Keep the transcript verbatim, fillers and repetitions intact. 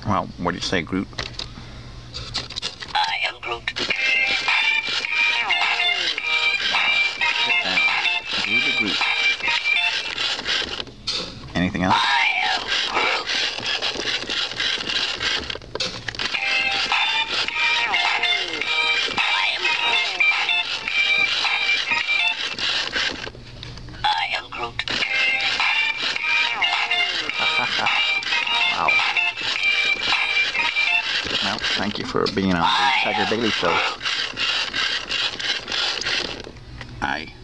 Well, what do you say, Groot? I am Groot. Get down. Groot or Groot. Anything else? I am Groot. I am Groot. I am Groot. Wow. Well, thank you for being on the Tiger Daily Show. Aye.